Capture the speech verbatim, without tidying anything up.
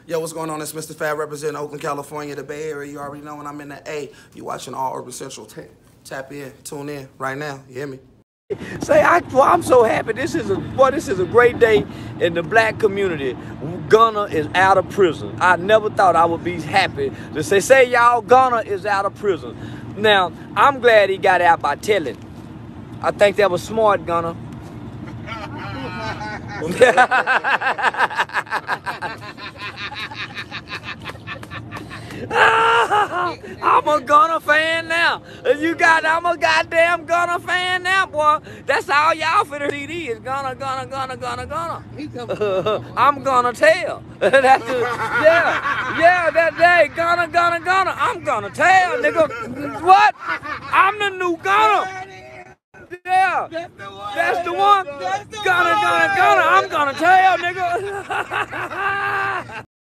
Yo, what's going on? It's Mister Fab representing Oakland, California, the Bay Area. You already know when I'm in the A. You watching All Urban Central. Tap in, tune in right now. You hear me? Say, I, well, I'm so happy. This is a boy. This is a great day in the black community. Gunna is out of prison. I never thought I would be happy to say, say y'all, Gunna is out of prison. Now, I'm glad he got out by telling. I think that was smart, Gunna. I'm a Gunna fan now. You got, I'm a goddamn Gunna fan now, boy. That's all y'all for the C D is Gunna, Gunna, Gunna, Gunna, Gunna. I'm gonna tell. That's the, yeah, yeah, that day, Gunna, Gunna, Gunna. I'm gonna tell, nigga. What? I'm the new Gunna. Yeah, that's the one. Gunna, Gunna, Gunna. I'm gonna tell, nigga.